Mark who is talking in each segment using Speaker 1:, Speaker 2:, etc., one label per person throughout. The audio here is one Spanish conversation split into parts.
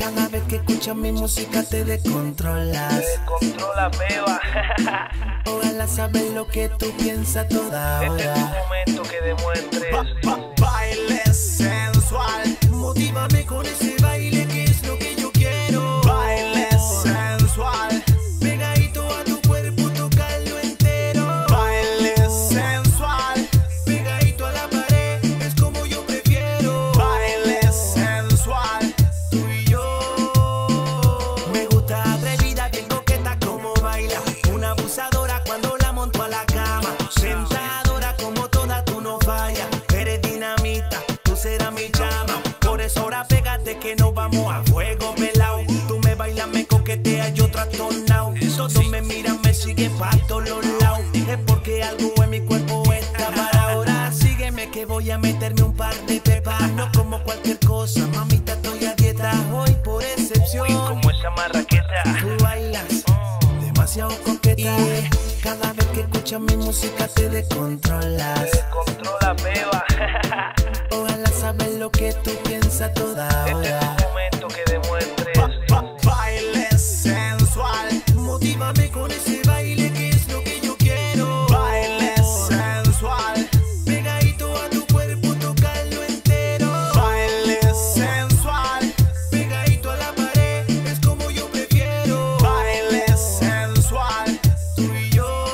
Speaker 1: Cada vez que escuchas mi música te descontrolas.
Speaker 2: Te descontrola, beba.
Speaker 1: Ojalá sabes lo que tú piensas toda
Speaker 2: Este es tu
Speaker 1: hora.
Speaker 2: momento que demuestres.
Speaker 3: Baile sensual,
Speaker 1: Motívame con ese baile que es lo que yo quiero.
Speaker 3: baile sensual,
Speaker 1: Pegadito a tu cuerpo, tocarlo entero.
Speaker 3: baile sensual,
Speaker 1: Pegadito a la pared, es como yo prefiero.
Speaker 3: baile sensual.
Speaker 1: Tú y yo. Me gusta atrevida, bien coqueta como baila. Una abusadora cuando la monto a la cama. Sentadora como toda, tú no fallas. Eres dinamita, tú serás mi llama. Por eso ahora pégate que nos vamos a fuego pelao. Tú me bailas, me coqueteas, yo trastornao. Todos me miran, me siguen pa' todos los lados. Es porque algo en mi cuerpo está para ahora. Sígueme que voy a meterme un par de pepas. No como cualquier cosa, mamita, estoy a dieta. Hoy por excepción,
Speaker 2: Uy, como esa marraqueta.
Speaker 1: tú bailas demasiado coqueta. Y cada vez que escuchas mi música te descontrolas.
Speaker 2: Te descontrola, beba.
Speaker 1: Ojalá sabes lo que tú piensas toda
Speaker 2: Este es
Speaker 1: hora.
Speaker 2: tu momento que demuestres.
Speaker 3: Baile sensual,
Speaker 1: Motívame con ese baile que es lo que yo quiero.
Speaker 3: baile sensual,
Speaker 1: Pegadito a tu cuerpo, tocarlo entero.
Speaker 3: baile sensual,
Speaker 1: Pegadito a la pared, es como yo prefiero.
Speaker 3: baile sensual.
Speaker 1: Tú y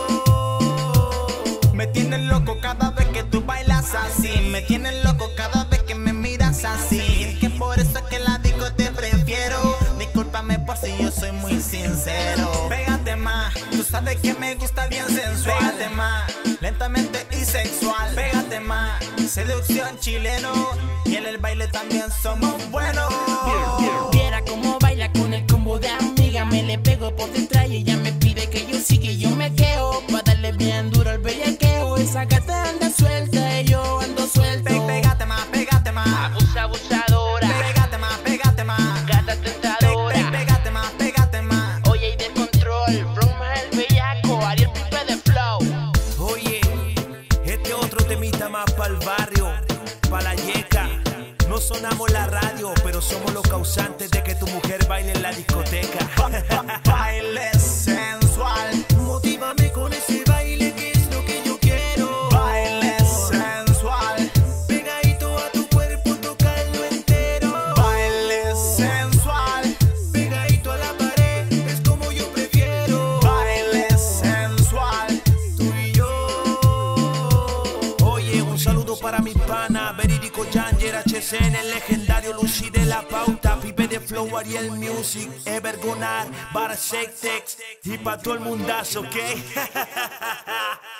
Speaker 1: yo.
Speaker 3: Me tienes loco cada vez que tú bailas así. Me tienes loco cada vez que me miras así. Es que por eso es que la disco te prefiero. Discúlpame por si yo soy muy sincero. Pégate más, tú sabes que me gusta bien sensual. Pégate más, lentamente y sexual. Pégate más, seducción chileno. Y en el baile también somos buenos.
Speaker 4: Viera cómo baila con el combo de amiga. Me le pego por detrás y ella me pide que yo siga y yo me quedo pa' darle bien duro al bellaqueo. Esa gata anda suelta y yo ando suelto.
Speaker 3: Pégate más, pégate más.
Speaker 4: Abusadora,
Speaker 3: Pégate más, pégate más.
Speaker 4: gata tentadora.
Speaker 3: Pégate más, pégate más.
Speaker 4: Oye, y de control, broma el bellaco, Ariel Pipe de flow.
Speaker 1: Oye, este otro temita más para el barrio, para la yeca. No sonamos la radio, pero somos los causantes de que tu mujer baile en la discoteca.
Speaker 3: Baile sensual,
Speaker 1: Motívame con ese baile que es lo que yo quiero.
Speaker 3: baile sensual,
Speaker 1: Pegadito a tu cuerpo, tocarlo entero.
Speaker 3: baile sensual,
Speaker 1: Pegadito a la pared, es como yo prefiero.
Speaker 3: baile sensual.
Speaker 1: Tú y yo. Oye, un saludo para mi pana Verídico Yanger, HCN, el legendario Lucy de la Pauta, Pipe de Flow, Ariel Music, Evergonar, Barasectex y pa' todo el mundazo, ¿ok?